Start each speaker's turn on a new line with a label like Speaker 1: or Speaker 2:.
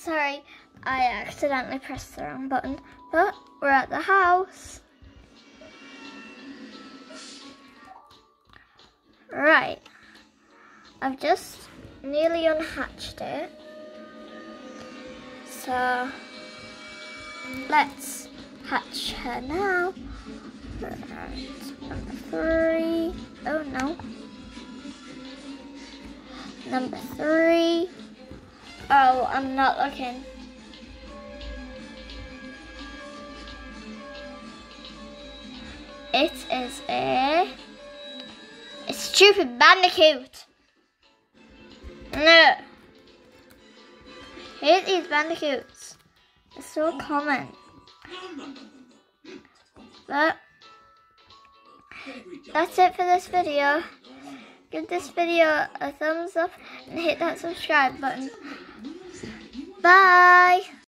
Speaker 1: Sorry, I accidentally pressed the wrong button, but we're at the house. Right, I've just nearly unhatched it. So let's hatch her now. Right, number 3. Oh no. Number 3. Oh, I'm not looking. It is a stupid bandicoot. No. I hate these bandicoots. They're so common. But that's it for this video. Give this video a thumbs up and hit that subscribe button. Bye.